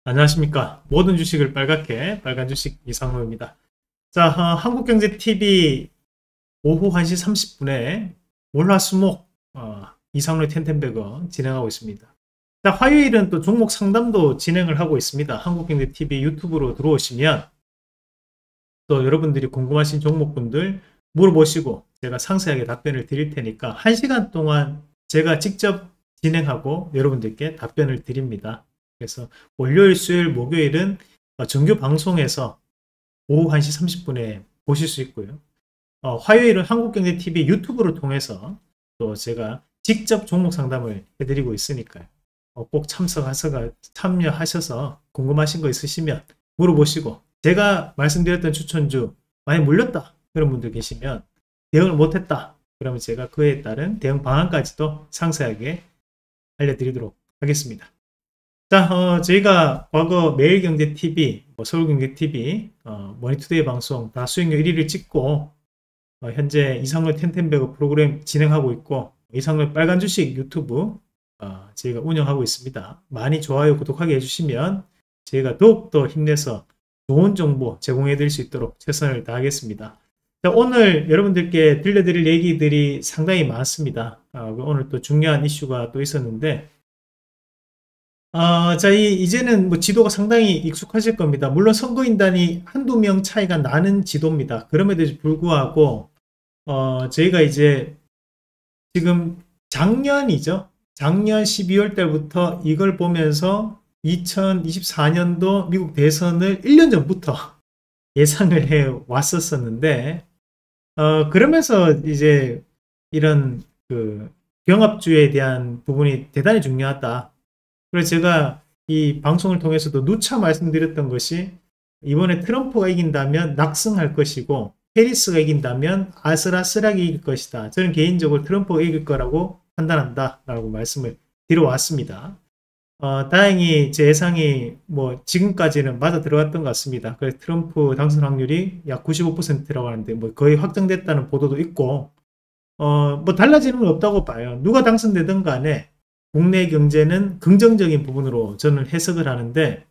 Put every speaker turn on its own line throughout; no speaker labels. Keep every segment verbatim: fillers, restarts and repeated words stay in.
안녕하십니까. 모든 주식을 빨갛게 빨간 주식 이상로입니다. 자, 어, 한국경제티비 오후 한 시 삼십 분에 월화수목 어, 이상로의 텐텐베거 진행하고 있습니다. 자, 화요일은 또 종목 상담도 진행을 하고 있습니다. 한국경제티비 유튜브로 들어오시면 또 여러분들이 궁금하신 종목분들 물어보시고 제가 상세하게 답변을 드릴 테니까 한 시간 동안 제가 직접 진행하고 여러분들께 답변을 드립니다. 그래서 월요일, 수요일, 목요일은 정규 방송에서 오후 한 시 삼십 분에 보실 수 있고요. 어, 화요일은 한국경제티비 유튜브를 통해서 또 제가 직접 종목 상담을 해드리고 있으니까요. 어, 꼭 참석하셔서 참여하셔서 궁금하신 거 있으시면 물어보시고 제가 말씀드렸던 추천주 많이 물렸다 그런 분들 계시면 대응을 못했다 그러면 제가 그에 따른 대응 방안까지도 상세하게 알려드리도록 하겠습니다. 자, 어, 저희가 과거 매일경제티비, 뭐 서울경제티비, 어, 머니투데이 방송 다 수익률 일 위를 찍고 어, 현재 이상로의 텐텐베거 프로그램 진행하고 있고 이상로의 빨간 주식 유튜브 어, 저희가 운영하고 있습니다. 많이 좋아요, 구독하게 해주시면 저희가 더욱더 힘내서 좋은 정보 제공해 드릴 수 있도록 최선을 다하겠습니다. 자, 오늘 여러분들께 들려드릴 얘기들이 상당히 많습니다. 어, 오늘 또 중요한 이슈가 또 있었는데 어, 자, 이, 이제는 뭐 지도가 상당히 익숙하실 겁니다. 물론 선거인단이 한두 명 차이가 나는 지도입니다. 그럼에도 불구하고, 어, 저희가 이제 지금 작년이죠. 작년 십이월 달부터 이걸 보면서 이천이십사 년도 미국 대선을 일 년 전부터 예상을 해 왔었었는데, 어, 그러면서 이제 이런 그 경합주에 대한 부분이 대단히 중요하다. 그래서 제가 이 방송을 통해서도 누차 말씀드렸던 것이 이번에 트럼프가 이긴다면 낙승할 것이고 해리스가 이긴다면 아슬아슬하게 이길 것이다. 저는 개인적으로 트럼프가 이길 거라고 판단한다 라고 말씀을 드려왔습니다. 어, 다행히 제 예상이 뭐 지금까지는 맞아 들어갔던 것 같습니다. 그래서 트럼프 당선 확률이 약 구십오 퍼센트라고 하는데 뭐 거의 확정됐다는 보도도 있고 어, 뭐 달라지는 건 없다고 봐요. 누가 당선되든 간에 국내 경제는 긍정적인 부분으로 저는 해석을 하는데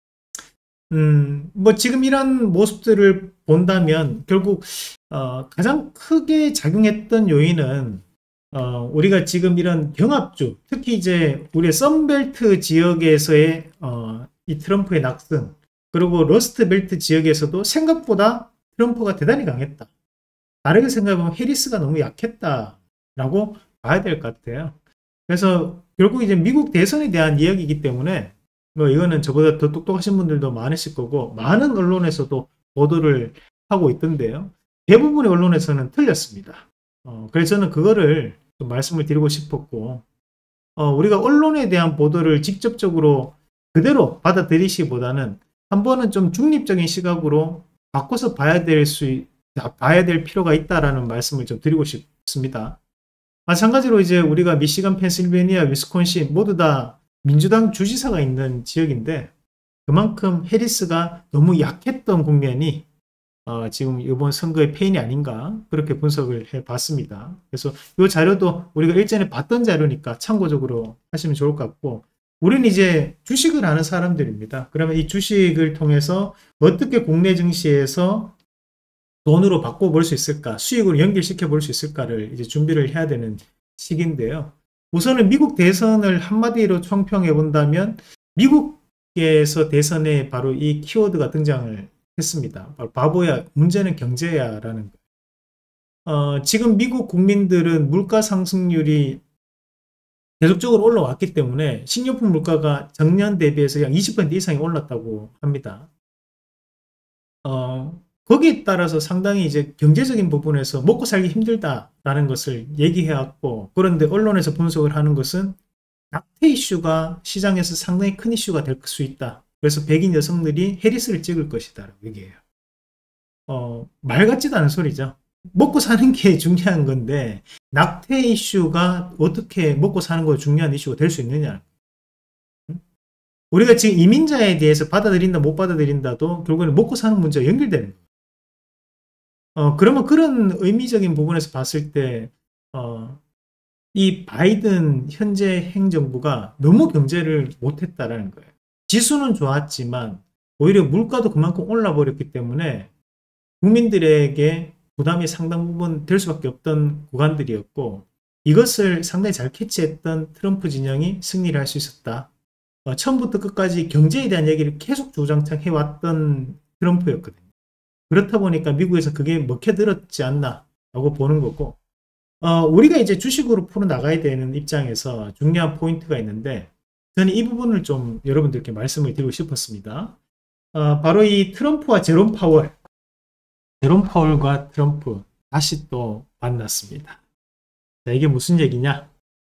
음, 뭐 지금 이런 모습들을 본다면 결국 어, 가장 크게 작용했던 요인은 어, 우리가 지금 이런 경합주 특히 이제 우리의 썬벨트 지역에서의 어, 이 트럼프의 낙승 그리고 러스트벨트 지역에서도 생각보다 트럼프가 대단히 강했다. 다르게 생각하면 해리스가 너무 약했다라고 봐야 될 것 같아요. 그래서 결국 이제 미국 대선에 대한 이야기이기 때문에 뭐 이거는 저보다 더 똑똑하신 분들도 많으실 거고 많은 언론에서도 보도를 하고 있던데요. 대부분의 언론에서는 틀렸습니다. 어, 그래서 저는 그거를 좀 말씀을 드리고 싶었고 어, 우리가 언론에 대한 보도를 직접적으로 그대로 받아들이시기보다는 한 번은 좀 중립적인 시각으로 바꿔서 봐야 될 수, 봐야 될 필요가 있다라는 말씀을 좀 드리고 싶습니다. 마찬가지로 이제 우리가 미시간, 펜실베니아, 위스콘신 모두 다 민주당 주지사가 있는 지역인데 그만큼 해리스가 너무 약했던 국면이 어 지금 이번 선거의 패인이 아닌가 그렇게 분석을 해봤습니다. 그래서 이 자료도 우리가 일전에 봤던 자료니까 참고적으로 하시면 좋을 것 같고 우리는 이제 주식을 하는 사람들입니다. 그러면 이 주식을 통해서 어떻게 국내 증시에서 돈으로 바꿔볼 수 있을까, 수익으로 연결시켜 볼 수 있을까를 이제 준비를 해야 되는 시기인데요. 우선은 미국 대선을 한마디로 총평해 본다면 미국에서 대선에 바로 이 키워드가 등장을 했습니다. 바로 바보야, 문제는 경제야 라는 어, 지금 미국 국민들은 물가 상승률이 계속적으로 올라왔기 때문에 식료품 물가가 전년 대비해서 약 이십 퍼센트 이상이 올랐다고 합니다. 어, 거기에 따라서 상당히 이제 경제적인 부분에서 먹고 살기 힘들다라는 것을 얘기해왔고 그런데 언론에서 분석을 하는 것은 낙태 이슈가 시장에서 상당히 큰 이슈가 될 수 있다. 그래서 백인 여성들이 해리스를 찍을 것이다 라고 얘기해요. 어, 말 같지도 않은 소리죠. 먹고 사는 게 중요한 건데 낙태 이슈가 어떻게 먹고 사는 거 중요한 이슈가 될 수 있느냐. 우리가 지금 이민자에 대해서 받아들인다 못 받아들인다도 결국에는 먹고 사는 문제와 연결되는 거예요. 어, 그러면 그런 의미적인 부분에서 봤을 때, 어, 이 바이든 현재 행정부가 너무 경제를 못했다라는 거예요. 지수는 좋았지만 오히려 물가도 그만큼 올라 버렸기 때문에 국민들에게 부담이 상당 부분 될 수밖에 없던 구간들이었고, 이것을 상당히 잘 캐치했던 트럼프 진영이 승리를 할 수 있었다. 어, 처음부터 끝까지 경제에 대한 얘기를 계속 주장창 해왔던 트럼프였거든요. 그렇다 보니까 미국에서 그게 먹혀들었지 않나 라고 보는 거고, 어, 우리가 이제 주식으로 풀어나가야 되는 입장에서 중요한 포인트가 있는데, 저는 이 부분을 좀 여러분들께 말씀을 드리고 싶었습니다. 어, 바로 이 트럼프와 제롬 파월, 제롬 파월과 트럼프 다시 또 만났습니다. 자, 이게 무슨 얘기냐?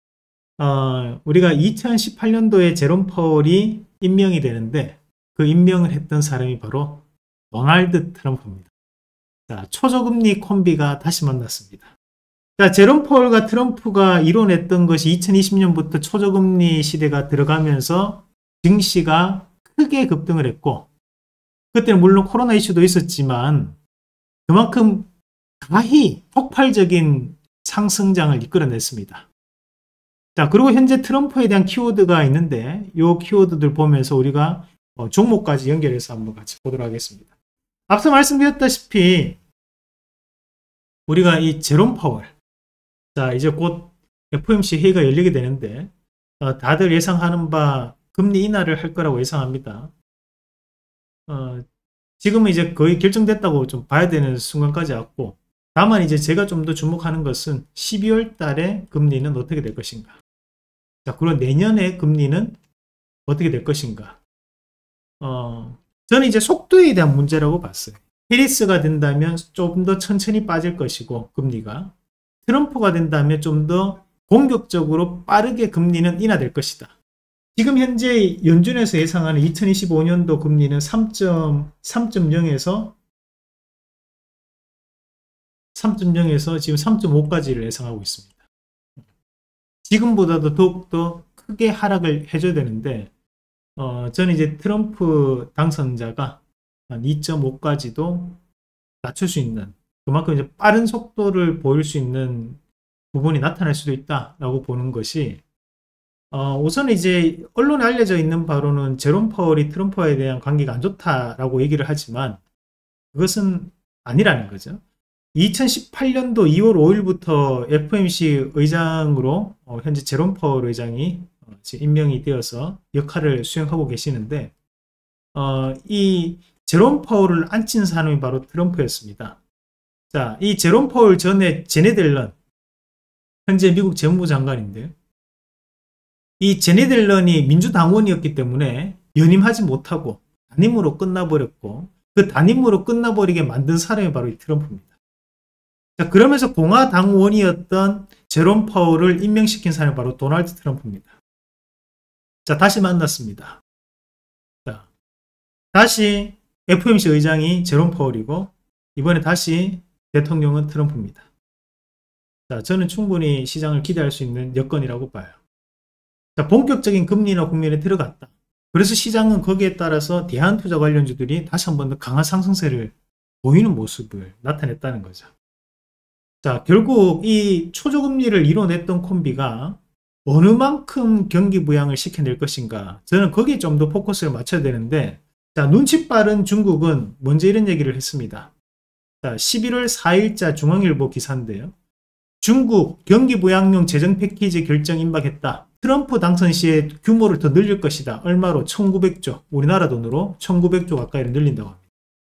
어, 우리가 이천십팔 년도에 제롬 파월이 임명이 되는데 그 임명을 했던 사람이 바로 도널드 트럼프입니다. 자, 초저금리 콤비가 다시 만났습니다. 자, 제롬 파월과 트럼프가 이뤄냈던 것이 이천이십 년부터 초저금리 시대가 들어가면서 증시가 크게 급등을 했고, 그때는 물론 코로나 이슈도 있었지만 그만큼 가히 폭발적인 상승장을 이끌어냈습니다. 자, 그리고 현재 트럼프에 대한 키워드가 있는데 이 키워드들 보면서 우리가 종목까지 연결해서 한번 같이 보도록 하겠습니다. 앞서 말씀드렸다시피 우리가 이 제롬 파월, 자, 이제 곧 에프오엠씨 회의가 열리게 되는데 어, 다들 예상하는 바 금리 인하를 할 거라고 예상합니다. 어, 지금은 이제 거의 결정됐다고 좀 봐야 되는 순간까지 왔고, 다만 이제 제가 좀 더 주목하는 것은 십이월 달에 금리는 어떻게 될 것인가. 자, 그리고 내년에 금리는 어떻게 될 것인가. 어, 저는 이제 속도에 대한 문제라고 봤어요. 해리스가 된다면 좀 더 천천히 빠질 것이고, 금리가. 트럼프가 된다면 좀 더 공격적으로 빠르게 금리는 인하될 것이다. 지금 현재 연준에서 예상하는 이천이십오 년도 금리는 삼 점 영에서 삼 점 영에서 지금 삼 점 오까지를 예상하고 있습니다. 지금보다도 더욱더 크게 하락을 해줘야 되는데, 어, 저는 이제 트럼프 당선자가 한 이 점 오까지도 낮출 수 있는, 그만큼 이제 빠른 속도를 보일 수 있는 부분이 나타날 수도 있다라고 보는 것이, 어, 우선 이제 언론에 알려져 있는 바로는 제롬 파월이 트럼프에 대한 관계가 안 좋다라고 얘기를 하지만 그것은 아니라는 거죠. 이천십팔 년도 이월 오일부터 에프오엠씨 의장으로 어, 현재 제롬 파월 의장이 어, 지금 임명이 되어서 역할을 수행하고 계시는데, 어, 이 제롬 파월을 앉힌 사람이 바로 트럼프였습니다. 자, 이 제롬 파월 전에 제넷 옐런, 현재 미국 재무부 장관인데요. 이 제넷 옐런이 민주당원이었기 때문에 연임하지 못하고 단임으로 끝나버렸고, 그 단임으로 끝나버리게 만든 사람이 바로 이 트럼프입니다. 자, 그러면서 공화당원이었던 제롬 파월을 임명시킨 사람이 바로 도널드 트럼프입니다. 자, 다시 만났습니다. 자, 다시 에프오엠씨 의장이 제롬 파월이고 이번에 다시 대통령은 트럼프입니다. 자, 저는 충분히 시장을 기대할 수 있는 여건이라고 봐요. 자, 본격적인 금리나 국면에 들어갔다. 그래서 시장은 거기에 따라서 대한투자 관련주들이 다시 한 번 더 강한 상승세를 보이는 모습을 나타냈다는 거죠. 자, 결국 이 초저금리를 이뤄냈던 콤비가 어느 만큼 경기 부양을 시켜낼 것인가, 저는 거기에 좀 더 포커스를 맞춰야 되는데, 자, 눈치 빠른 중국은 먼저 이런 얘기를 했습니다. 자, 십일월 사일자 중앙일보 기사인데요. 중국 경기 부양용 재정 패키지 결정 임박했다. 트럼프 당선 시에 규모를 더 늘릴 것이다. 얼마로? 천구백조. 우리나라 돈으로 천구백조 가까이를 늘린다고 합니다.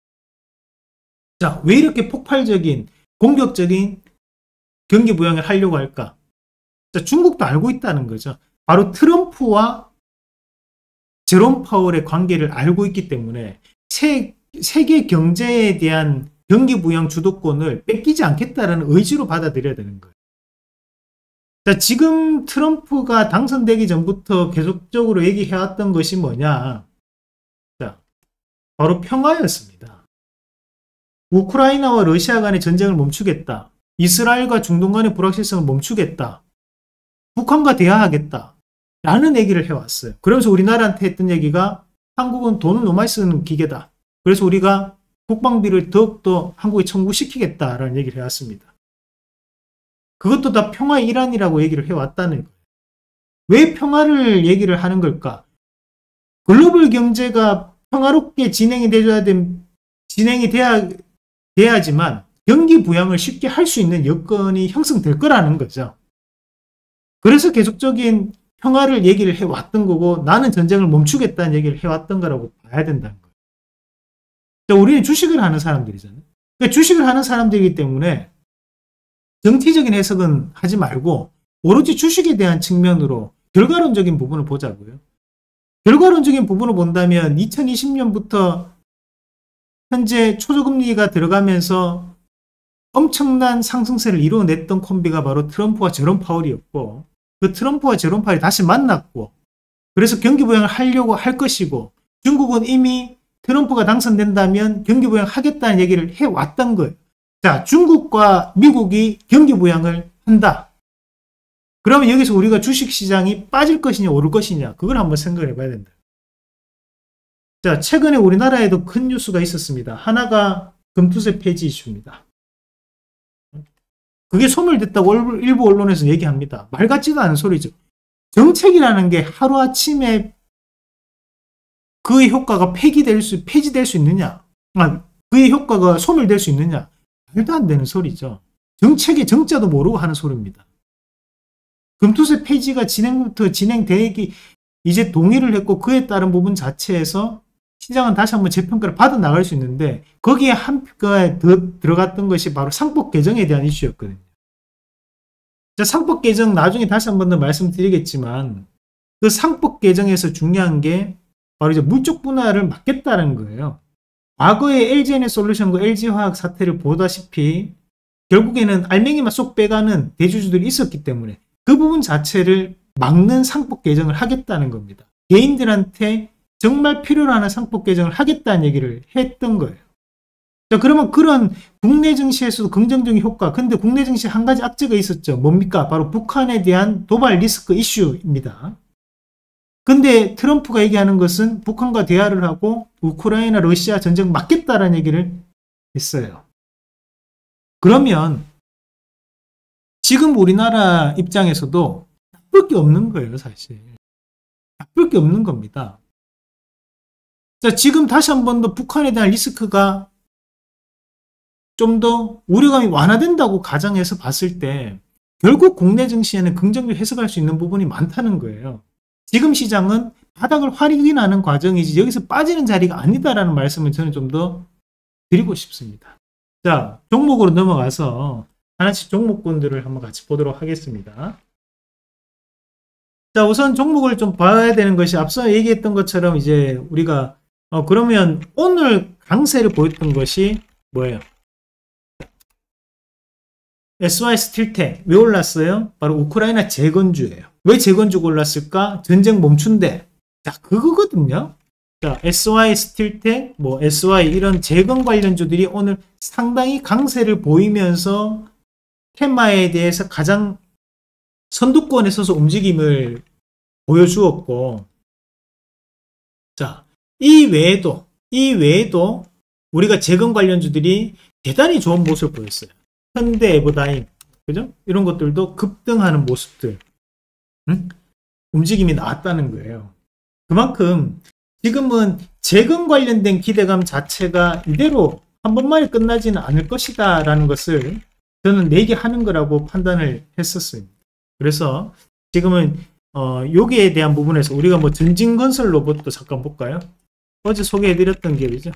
자, 왜 이렇게 폭발적인 공격적인 경기 부양을 하려고 할까? 자, 중국도 알고 있다는 거죠. 바로 트럼프와 제롬 파월의 관계를 알고 있기 때문에 세, 세계 경제에 대한 경기 부양 주도권을 뺏기지 않겠다라는 의지로 받아들여야 되는 거예요. 자, 지금 트럼프가 당선되기 전부터 계속적으로 얘기해왔던 것이 뭐냐? 자, 바로 평화였습니다. 우크라이나와 러시아 간의 전쟁을 멈추겠다. 이스라엘과 중동 간의 불확실성을 멈추겠다. 북한과 대화하겠다. 라는 얘기를 해왔어요. 그러면서 우리나라한테 했던 얘기가 한국은 돈을 너무 많이 쓰는 기계다. 그래서 우리가 국방비를 더욱더 한국에 청구시키겠다라는 얘기를 해왔습니다. 그것도 다 평화의 일환이라고 얘기를 해왔다는 거예요. 왜 평화를 얘기를 하는 걸까? 글로벌 경제가 평화롭게 진행이 돼줘야 된, 진행이 돼야, 돼야지만 경기 부양을 쉽게 할 수 있는 여건이 형성될 거라는 거죠. 그래서 계속적인 평화를 얘기를 해왔던 거고, 나는 전쟁을 멈추겠다는 얘기를 해왔던 거라고 봐야 된다는 거예요. 자, 우리는 주식을 하는 사람들이잖아요. 그러니까 주식을 하는 사람들이기 때문에 정치적인 해석은 하지 말고 오로지 주식에 대한 측면으로 결과론적인 부분을 보자고요. 결과론적인 부분을 본다면 이천이십 년부터 현재 초저금리가 들어가면서 엄청난 상승세를 이루어냈던 콤비가 바로 트럼프와 제롬 파월이었고, 그 트럼프와 제롬 파월이 다시 만났고, 그래서 경기 부양을 하려고 할 것이고, 중국은 이미 트럼프가 당선된다면 경기 부양하겠다는 얘기를 해왔던 거예요. 자, 중국과 미국이 경기 부양을 한다. 그러면 여기서 우리가 주식시장이 빠질 것이냐 오를 것이냐, 그걸 한번 생각을 해봐야 된다. 자, 최근에 우리나라에도 큰 뉴스가 있었습니다. 하나가 금투세 폐지 이슈입니다. 그게 소멸됐다고 일부 언론에서 얘기합니다. 말 같지도 않은 소리죠. 정책이라는 게 하루아침에 그의 효과가 폐기될 수, 폐지될 수 있느냐? 아, 그의 효과가 소멸될 수 있느냐? 말도 안 되는 소리죠. 정책의 정자도 모르고 하는 소리입니다. 금투세 폐지가 진행부터 진행되기 이제 동의를 했고, 그에 따른 부분 자체에서 시장은 다시 한번 재평가를 받아 나갈 수 있는데, 거기에 한 표가 더 들어갔던 것이 바로 상법 개정에 대한 이슈였거든요. 자, 상법 개정 나중에 다시 한번 더 말씀드리겠지만, 그 상법 개정에서 중요한 게 바로 이제 물적 분할을 막겠다는 거예요. 과거에 엘지에너지솔루션과 엘지화학 사태를 보다시피 결국에는 알맹이만 쏙 빼가는 대주주들이 있었기 때문에 그 부분 자체를 막는 상법 개정을 하겠다는 겁니다. 개인들한테 정말 필요로 하는 상법 개정을 하겠다는 얘기를 했던 거예요. 자, 그러면 그런 국내 증시에서도 긍정적인 효과, 근데 국내 증시에 한 가지 악재가 있었죠. 뭡니까? 바로 북한에 대한 도발 리스크 이슈입니다. 근데 트럼프가 얘기하는 것은 북한과 대화를 하고 우크라이나 러시아 전쟁 막겠다라는 얘기를 했어요. 그러면 지금 우리나라 입장에서도 나쁠 게 없는 거예요, 사실. 나쁠 게 없는 겁니다. 자, 지금 다시 한 번 더 북한에 대한 리스크가 좀 더 우려감이 완화된다고 가정해서 봤을 때 결국 국내 증시에는 긍정적으로 해석할 수 있는 부분이 많다는 거예요. 지금 시장은 바닥을 확인하는 과정이지 여기서 빠지는 자리가 아니다라는 말씀을 저는 좀 더 드리고 싶습니다. 자, 종목으로 넘어가서 하나씩 종목군들을 한번 같이 보도록 하겠습니다. 자, 우선 종목을 좀 봐야 되는 것이 앞서 얘기했던 것처럼 이제 우리가 어 그러면 오늘 강세를 보였던 것이 뭐예요? 에스와이 스틸텍 왜 올랐어요? 바로 우크라이나 재건주예요. 왜 재건주가 올랐을까? 전쟁 멈춘대. 자, 그거거든요. 자, 에스와이 스틸텍, 뭐 에스와이 이런 재건 관련주들이 오늘 상당히 강세를 보이면서 테마에 대해서 가장 선두권에 서서 움직임을 보여주었고, 자, 이 외에도 이 외에도 우리가 재건 관련주들이 대단히 좋은 모습을 보였어요. 현대 에버다임, 그죠? 이런 것들도 급등하는 모습들, 응? 움직임이 나왔다는 거예요. 그만큼 지금은 재건 관련된 기대감 자체가 이대로 한 번만에 끝나지는 않을 것이다 라는 것을 저는 내기하는 거라고 판단을 했었어요. 그래서 지금은 어, 여기에 대한 부분에서 우리가 뭐 전진건설 로봇도 잠깐 볼까요? 어제 소개해드렸던 기업이죠.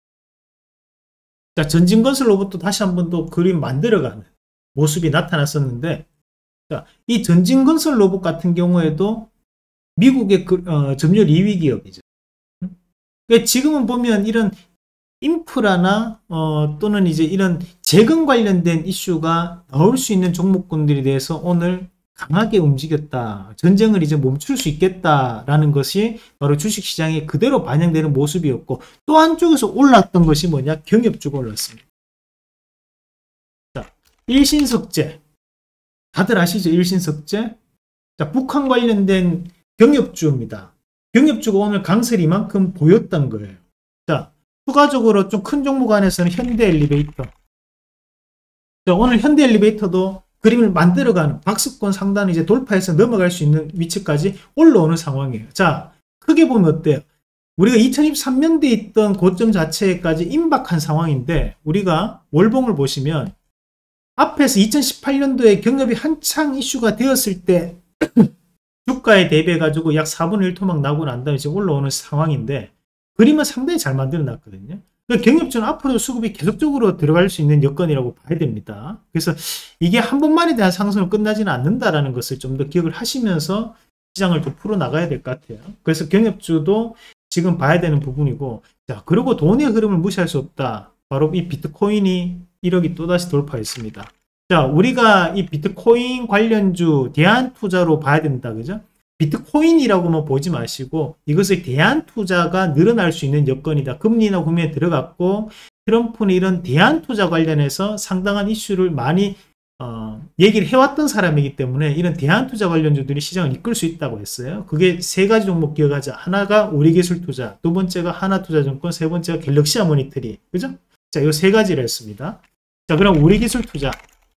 자, 전진건설 로봇도 다시 한 번 더 그림 만들어가는 모습이 나타났었는데, 자, 이 전진건설 로봇 같은 경우에도 미국의 그, 어, 점유율 이 위 기업이죠. 그러니까 지금은 보면 이런 인프라나 어, 또는 이제 이런 재건 관련된 이슈가 나올 수 있는 종목군들에 대해서 오늘 강하게 움직였다. 전쟁을 이제 멈출 수 있겠다라는 것이 바로 주식시장에 그대로 반영되는 모습이었고, 또 한쪽에서 올랐던 것이 뭐냐? 경협주가 올랐습니다. 자, 일신석재. 다들 아시죠? 일신석재. 자, 북한 관련된 경협주입니다. 경협주가 오늘 강세를 이만큼 보였던 거예요. 자, 추가적으로 좀 큰 종목 안에서는 현대엘리베이터. 자, 오늘 현대엘리베이터도 그림을 만들어가는 박스권 상단을 이제 돌파해서 넘어갈 수 있는 위치까지 올라오는 상황이에요. 자, 크게 보면 어때요? 우리가 이천이십삼 년도에 있던 고점 자체까지 임박한 상황인데 우리가 월봉을 보시면 앞에서 이천십팔 년도에 경협이 한창 이슈가 되었을 때 주가에 대비해 가지고 약 사분의 일 토막 나고 난 다음에 지금 올라오는 상황인데 그림은 상당히 잘 만들어 놨거든요. 그러니까 경협주는 앞으로 수급이 계속적으로 들어갈 수 있는 여건이라고 봐야 됩니다. 그래서 이게 한 번만에 대한 상승은 끝나지는 않는다라는 것을 좀 더 기억을 하시면서 시장을 좀 풀어 나가야 될 것 같아요. 그래서 경협주도 지금 봐야 되는 부분이고, 자, 그리고 돈의 흐름을 무시할 수 없다. 바로 이 비트코인이 일억이 또다시 돌파했습니다. 자, 우리가 이 비트코인 관련주 대안투자로 봐야 된다. 그죠? 비트코인이라고만 보지 마시고 이것을 대안투자가 늘어날 수 있는 여건이다. 금리 인하 국면에 들어갔고 트럼프는 이런 대안투자 관련해서 상당한 이슈를 많이 어, 얘기를 해왔던 사람이기 때문에 이런 대안투자 관련주들이 시장을 이끌 수 있다고 했어요. 그게 세 가지 종목 기억하자. 하나가 우리기술투자, 두 번째가 하나투자증권, 세 번째가 갤럭시아 모니터리. 그죠? 자, 이 세 가지를 했습니다. 자, 그럼 우리기술투자.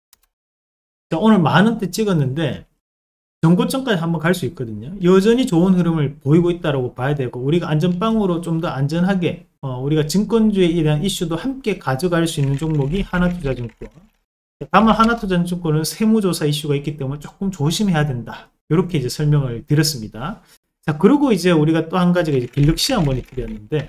자, 오늘 만 원대 찍었는데 전고점까지 한번 갈 수 있거든요. 여전히 좋은 흐름을 보이고 있다고 봐야 되고 우리가 안전빵으로 좀 더 안전하게 어, 우리가 증권주에 대한 이슈도 함께 가져갈 수 있는 종목이 하나투자증권. 다만 하나투자증권은 세무조사 이슈가 있기 때문에 조금 조심해야 된다. 이렇게 이제 설명을 드렸습니다. 자, 그리고 이제 우리가 또 한 가지가 이제 갤럭시아 모니터리였는데,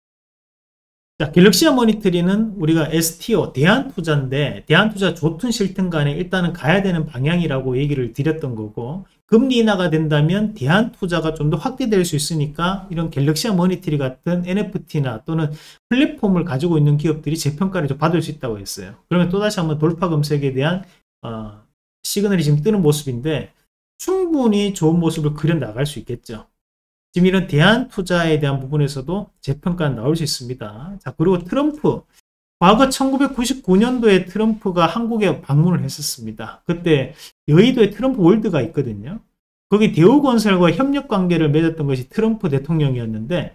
자, 갤럭시아 모니터리는 우리가 에스티오, 대안투자인데, 대안투자 좋든 싫든 간에 일단은 가야 되는 방향이라고 얘기를 드렸던 거고, 금리 인하가 된다면 대안투자가 좀 더 확대될 수 있으니까 이런 갤럭시아 모니터리 같은 엔에프티나 또는 플랫폼을 가지고 있는 기업들이 재평가를 좀 받을 수 있다고 했어요. 그러면 또다시 한번 돌파 검색에 대한 어, 시그널이 지금 뜨는 모습인데 충분히 좋은 모습을 그려 나갈 수 있겠죠. 지금 이런 대안투자에 대한 부분에서도 재평가는 나올 수 있습니다. 자, 그리고 트럼프. 과거 천구백구십구 년도에 트럼프가 한국에 방문을 했었습니다. 그때 여의도에 트럼프 월드가 있거든요. 거기 대우건설과 협력관계를 맺었던 것이 트럼프 대통령이었는데,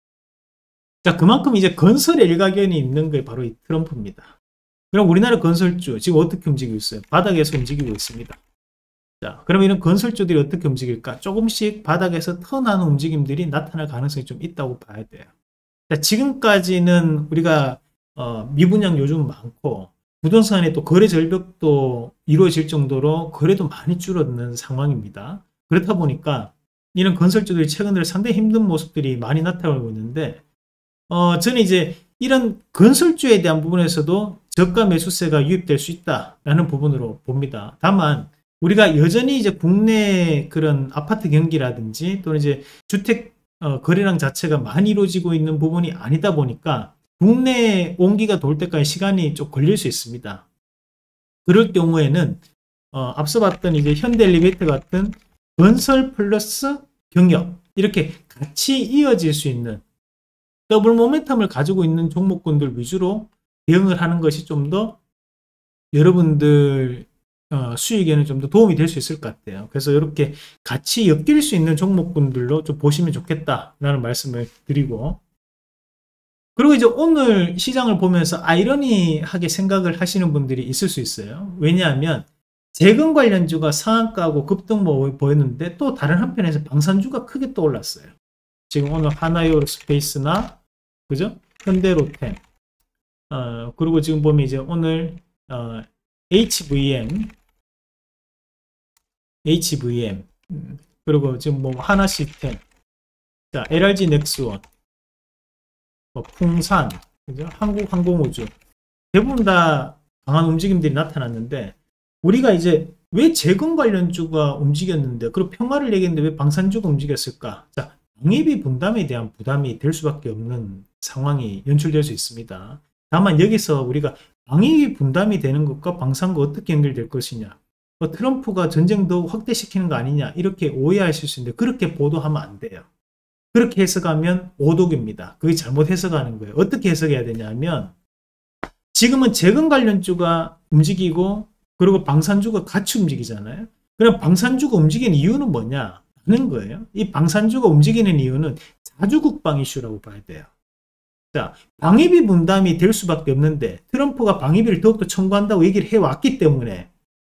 자, 그만큼 이제 건설에 일가견이 있는 게 바로 이 트럼프입니다. 그럼 우리나라 건설주 지금 어떻게 움직이고 있어요? 바닥에서 움직이고 있습니다. 자, 그럼 이런 건설주들이 어떻게 움직일까? 조금씩 바닥에서 턴하는 움직임들이 나타날 가능성이 좀 있다고 봐야 돼요. 자, 지금까지는 우리가 어, 미분양 요즘 많고 부동산의 또 거래 절벽도 이루어질 정도로 거래도 많이 줄어드는 상황입니다. 그렇다 보니까 이런 건설주들이 최근 들어 상당히 힘든 모습들이 많이 나타나고 있는데 어, 저는 이제 이런 건설주에 대한 부분에서도 저가 매수세가 유입될 수 있다라는 부분으로 봅니다. 다만 우리가 여전히 이제 국내 그런 아파트 경기라든지 또는 이제 주택 어, 거래량 자체가 많이 이루어지고 있는 부분이 아니다 보니까 국내 온기가 돌 때까지 시간이 좀 걸릴 수 있습니다. 그럴 경우에는 어, 앞서 봤던 이제 현대엘리베이터 같은 건설 플러스 경력 이렇게 같이 이어질 수 있는 더블 모멘텀을 가지고 있는 종목군들 위주로 대응을 하는 것이 좀 더 여러분들 어, 수익에는 좀 더 도움이 될 수 있을 것 같아요. 그래서 이렇게 같이 엮일 수 있는 종목군들로 좀 보시면 좋겠다라는 말씀을 드리고, 그리고 이제 오늘 시장을 보면서 아이러니하게 생각을 하시는 분들이 있을 수 있어요. 왜냐하면 재건 관련주가 상한가하고 급등 보였는데 또 다른 한편에서 방산주가 크게 또 올랐어요. 지금 오늘 하나이오스페이스나 그죠? 현대로템 어, 그리고 지금 보면 이제 오늘 어, 에이치브이엠 에이치브이엠 음, 그리고 지금 뭐 하나시스템, 자, 엘알지 넥스원, 뭐 풍산, 그죠? 한국항공우주 대부분 다 강한 움직임들이 나타났는데 우리가 이제 왜 재건 관련주가 움직였는데 그리고 평화를 얘기했는데 왜 방산주가 움직였을까? 자, 방위비 분담에 대한 부담이 될 수밖에 없는 상황이 연출될 수 있습니다. 다만 여기서 우리가 방위비 분담이 되는 것과 방산과 어떻게 연결될 것이냐, 뭐 트럼프가 전쟁 더 확대시키는 거 아니냐 이렇게 오해하실 수 있는데 그렇게 보도하면 안 돼요. 그렇게 해석하면 오독입니다. 그게 잘못 해석하는 거예요. 어떻게 해석해야 되냐면 지금은 재건 관련주가 움직이고 그리고 방산주가 같이 움직이잖아요. 그럼 방산주가 움직이는 이유는 뭐냐 하는 거예요. 이 방산주가 움직이는 이유는 자주국방 이슈라고 봐야 돼요. 자, 방위비 분담이 될 수밖에 없는데 트럼프가 방위비를 더욱더 청구한다고 얘기를 해왔기 때문에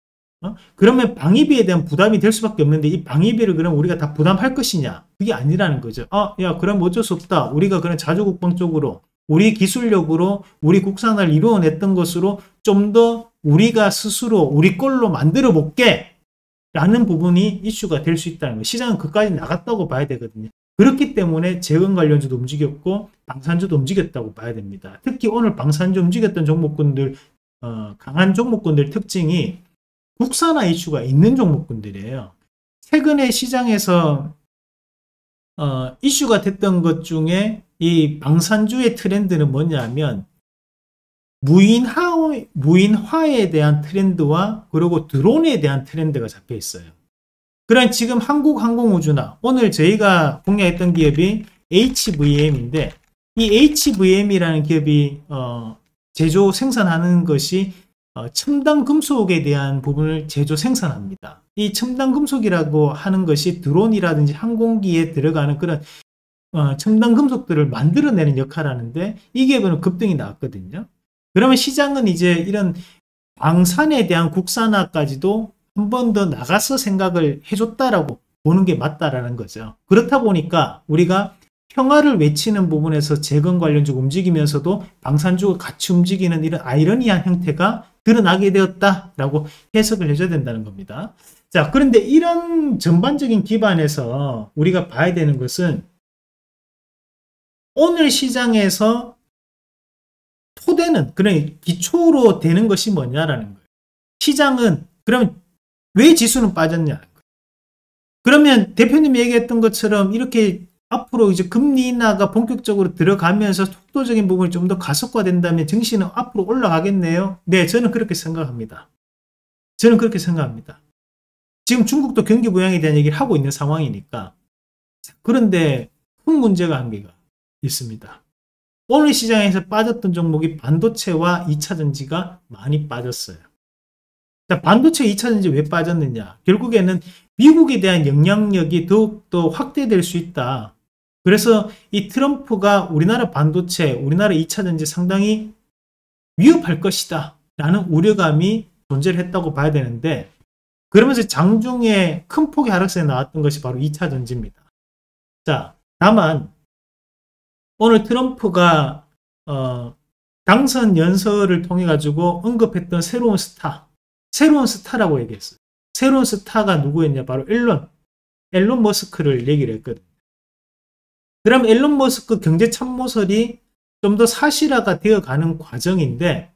어? 그러면 방위비에 대한 부담이 될 수밖에 없는데 이 방위비를 그럼 우리가 다 부담할 것이냐? 그게 아니라는 거죠. 아, 야, 그럼 어쩔 수 없다. 우리가 그런 자주국방 쪽으로 우리 기술력으로 우리 국산화를 이루어냈던 것으로 좀 더 우리가 스스로 우리 걸로 만들어 볼게 라는 부분이 이슈가 될 수 있다는 거예요. 시장은 그까지 나갔다고 봐야 되거든요. 그렇기 때문에 재건 관련주도 움직였고 방산주도 움직였다고 봐야 됩니다. 특히 오늘 방산주 움직였던 종목군들 어, 강한 종목군들 특징이 국산화 이슈가 있는 종목군들이에요. 최근에 시장에서 어, 이슈가 됐던 것 중에 이 방산주의 트렌드는 뭐냐면 무인화, 무인화에 대한 트렌드와 그리고 드론에 대한 트렌드가 잡혀 있어요. 그럼 지금 한국항공우주나 오늘 저희가 공략했던 기업이 에이치브이엠인데 이 에이치브이엠이라는 기업이 어, 제조 생산하는 것이 어, 첨단 금속에 대한 부분을 제조 생산합니다. 이 첨단 금속이라고 하는 것이 드론이라든지 항공기에 들어가는 그런 어, 첨단 금속들을 만들어내는 역할을 하는데 이 기업은 급등이 나왔거든요. 그러면 시장은 이제 이런 방산에 대한 국산화까지도 한 번 더 나가서 생각을 해줬다라고 보는 게 맞다라는 거죠. 그렇다 보니까 우리가 평화를 외치는 부분에서 재건 관련주가 움직이면서도 방산주가 같이 움직이는 이런 아이러니한 형태가 드러나게 되었다라고 해석을 해줘야 된다는 겁니다. 자, 그런데 이런 전반적인 기반에서 우리가 봐야 되는 것은 오늘 시장에서 토대는 그런 기초로 되는 것이 뭐냐라는 거예요. 시장은 그러면 왜 지수는 빠졌냐? 그러면 대표님이 얘기했던 것처럼 이렇게 앞으로 이제 금리 인하가 본격적으로 들어가면서 속도적인 부분이 좀 더 가속화된다면 증시는 앞으로 올라가겠네요. 네, 저는 그렇게 생각합니다. 저는 그렇게 생각합니다. 지금 중국도 경기 부양에 대한 얘기를 하고 있는 상황이니까. 그런데 큰 문제가 한 개가 있습니다. 오늘 시장에서 빠졌던 종목이 반도체와 이 차 전지가 많이 빠졌어요. 자, 반도체 이 차 전지 왜 빠졌느냐? 결국에는 미국에 대한 영향력이 더욱더 확대될 수 있다. 그래서 이 트럼프가 우리나라 반도체, 우리나라 이 차 전지 상당히 위협할 것이다 라는 우려감이 존재를 했다고 봐야 되는데 그러면서 장중에 큰 폭의 하락세에 나왔던 것이 바로 이 차 전지입니다. 자, 다만 오늘 트럼프가 어, 당선 연설을 통해 가지고 언급했던 새로운 스타, 새로운 스타라고 얘기했어요. 새로운 스타가 누구였냐? 바로 앨런, 앨런 머스크를 얘기를 했거든요. 그럼 앨런 머스크 경제 참모설이 좀 더 사실화가 되어가는 과정인데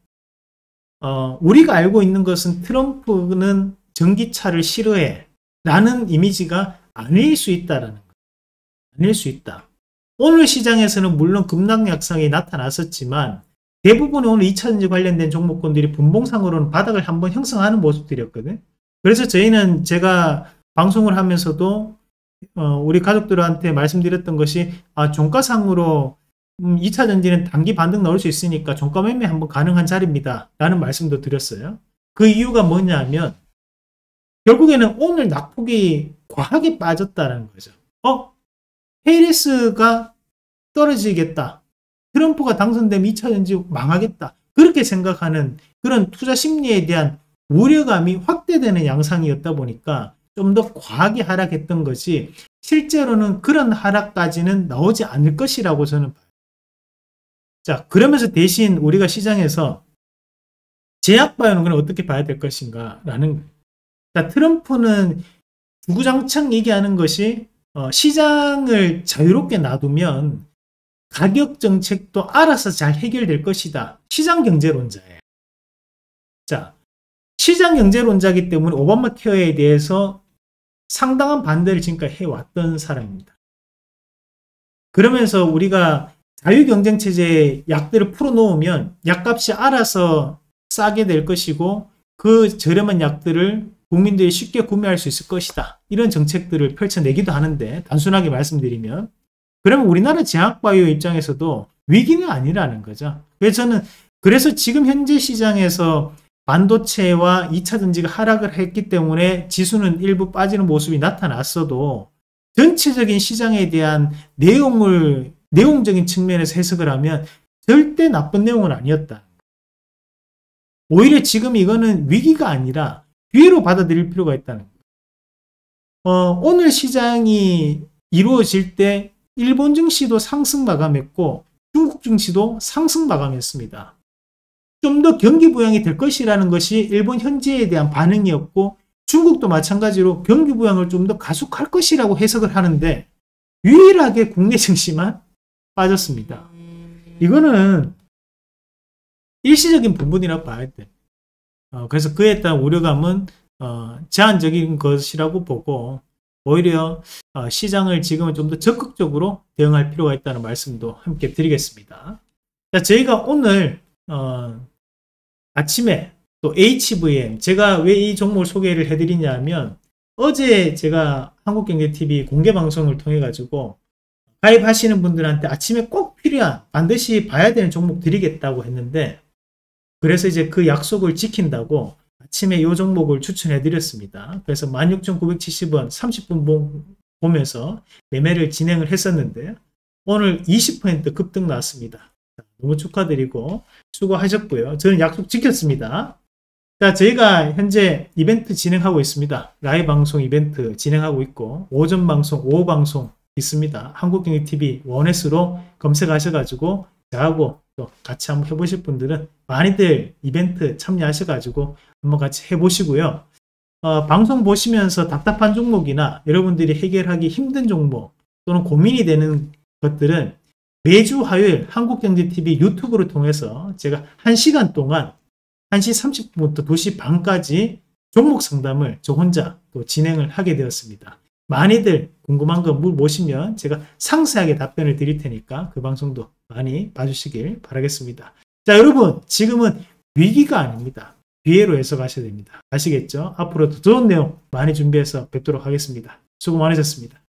어, 우리가 알고 있는 것은 트럼프는 전기차를 싫어해 라는 이미지가 아닐 수 있다라는 거예요. 아닐 수 있다. 오늘 시장에서는 물론 급락 약상이 나타났었지만 대부분의 오늘 이 차 전지 관련된 종목군들이 분봉상으로는 바닥을 한번 형성하는 모습들이었거든요. 그래서 저희는 제가 방송을 하면서도 어, 우리 가족들한테 말씀드렸던 것이 아, 종가상으로 음, 이 차 전지는 단기 반등 나올 수 있으니까 종가 매매 한번 가능한 자리입니다 라는 말씀도 드렸어요. 그 이유가 뭐냐면 결국에는 오늘 낙폭이 과하게 빠졌다는 거죠. 어? 해리스가 떨어지겠다. 트럼프가 당선되면 이 차 전지 망하겠다. 그렇게 생각하는 그런 투자 심리에 대한 우려감이 확대되는 양상이었다 보니까 좀 더 과하게 하락했던 것이 실제로는 그런 하락까지는 나오지 않을 것이라고 저는 봐요. 자, 그러면서 대신 우리가 시장에서 제약바이오는 그럼 어떻게 봐야 될 것인가 라는 자, 트럼프는 주구장창 얘기하는 것이 어, 시장을 자유롭게 놔두면 가격 정책도 알아서 잘 해결될 것이다. 시장 경제론자예요. 자, 시장 경제론자이기 때문에 오바마 케어에 대해서 상당한 반대를 지금까지 해왔던 사람입니다. 그러면서 우리가 자유경쟁체제의 약들을 풀어놓으면 약값이 알아서 싸게 될 것이고 그 저렴한 약들을 국민들이 쉽게 구매할 수 있을 것이다. 이런 정책들을 펼쳐내기도 하는데 단순하게 말씀드리면 그러면 우리나라 제약바이오 입장에서도 위기는 아니라는 거죠. 그래서 저는 그래서 지금 현재 시장에서 반도체와 이 차 전지가 하락을 했기 때문에 지수는 일부 빠지는 모습이 나타났어도 전체적인 시장에 대한 내용을 내용적인 측면에서 해석을 하면 절대 나쁜 내용은 아니었다. 오히려 지금 이거는 위기가 아니라 기회로 받아들일 필요가 있다는 거예요. 어, 오늘 시장이 이루어질 때 일본 증시도 상승 마감했고 중국 증시도 상승 마감했습니다. 좀 더 경기 부양이 될 것이라는 것이 일본 현지에 대한 반응이었고 중국도 마찬가지로 경기 부양을 좀 더 가속할 것이라고 해석을 하는데 유일하게 국내 증시만 빠졌습니다. 이거는 일시적인 부분이라고 봐야 돼. 어, 그래서 그에 따른 우려감은 어, 제한적인 것이라고 보고 오히려 어, 시장을 지금은 좀 더 적극적으로 대응할 필요가 있다는 말씀도 함께 드리겠습니다. 자, 저희가 오늘 어, 아침에 또 에이치브이엠, 제가 왜 이 종목을 소개를 해드리냐면 어제 제가 한국경제티비 공개방송을 통해 가지고 가입하시는 분들한테 아침에 꼭 필요한, 반드시 봐야 되는 종목 드리겠다고 했는데 그래서 이제 그 약속을 지킨다고 아침에 이 종목을 추천해 드렸습니다. 그래서 만 육천구백칠십 원 삼십 분 보면서 매매를 진행을 했었는데 오늘 이십 퍼센트 급등 나왔습니다. 너무 축하드리고 수고하셨고요. 저는 약속 지켰습니다. 자, 저희가 현재 이벤트 진행하고 있습니다. 라이브 방송 이벤트 진행하고 있고 오전 방송, 오후 방송 있습니다. 한국경제티비 원에스로 검색하셔가지고 저하고 또 같이 한번 해보실 분들은 많이들 이벤트 참여하셔가지고 한번 같이 해보시고요. 어, 방송 보시면서 답답한 종목이나 여러분들이 해결하기 힘든 종목 또는 고민이 되는 것들은 매주 화요일 한국경제티비 유튜브를 통해서 제가 한 시간 동안 한 시 삼십 분부터 두 시 반까지 종목 상담을 저 혼자 또 진행을 하게 되었습니다. 많이들 궁금한 거 물어보시면 제가 상세하게 답변을 드릴 테니까 그 방송도 많이 봐주시길 바라겠습니다. 자, 여러분, 지금은 위기가 아닙니다. 기회로 해석하셔야 됩니다. 아시겠죠? 앞으로도 좋은 내용 많이 준비해서 뵙도록 하겠습니다. 수고 많으셨습니다.